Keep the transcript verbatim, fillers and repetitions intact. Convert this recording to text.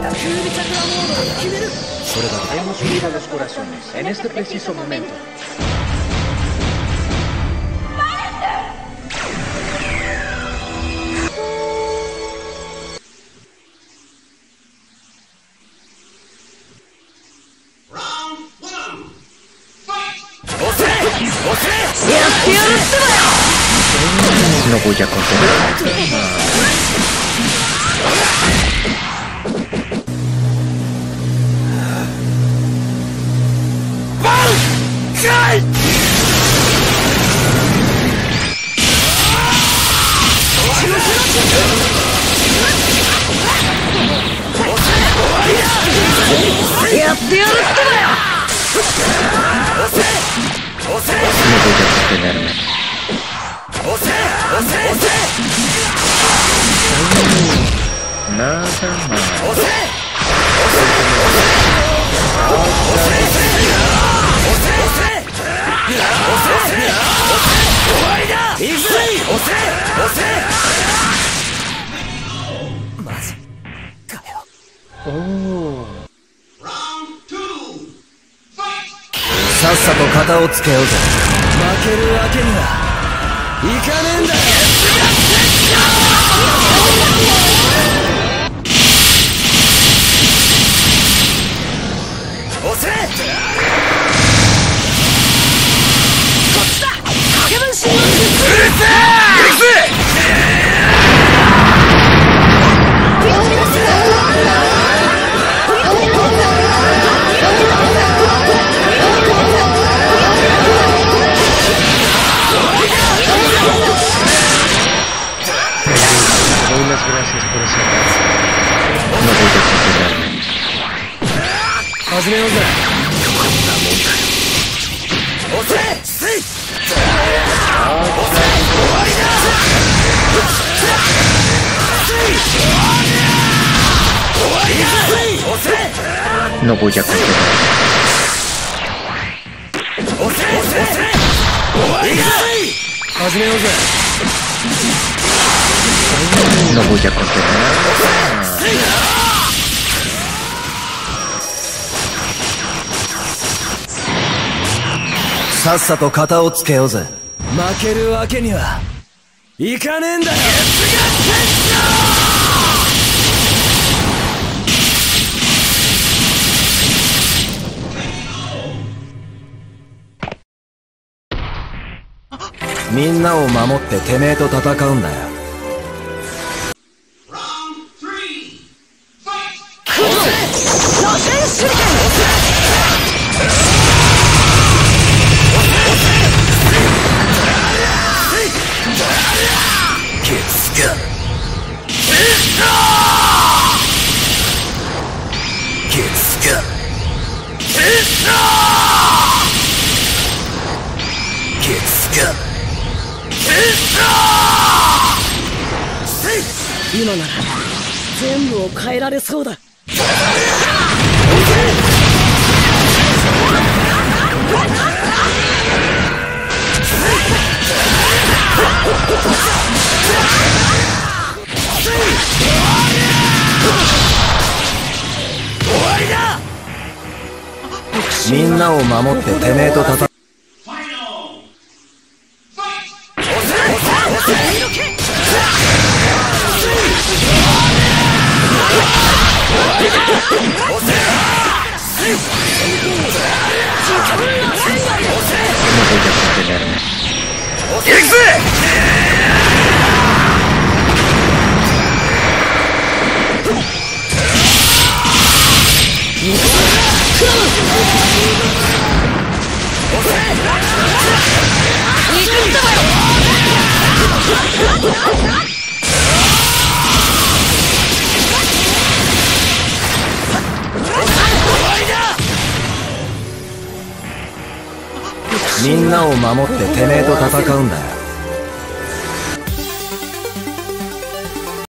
それだけ。Hemos unido los corazones en este preciso momento. No voy a contener. No voy a contenerme. Nada más. Oh. さっさと片をつけようぜ。負けるわけにはいかねえんだよ。押せ。こっちだ。影分身の術。うるせえ。行くぜ。Gracias por esa paz. No voy a contenerme. 始めようぜ。こんなもんだ。押せ。せい。終わりだ。終わりだ。押せ。No voy a contenerme. 押せ。押せ。終わりだ。始めようぜ。No voy a contener. さっさと片をつけようぜ。負けるわけにはいかねえんだよ。みんなを守っててめえと戦うんだよ。今なら全部を変えられそうだ。みんなを守っててめえと戦う。行くぜ。みんなを守っててめえと戦うんだよ。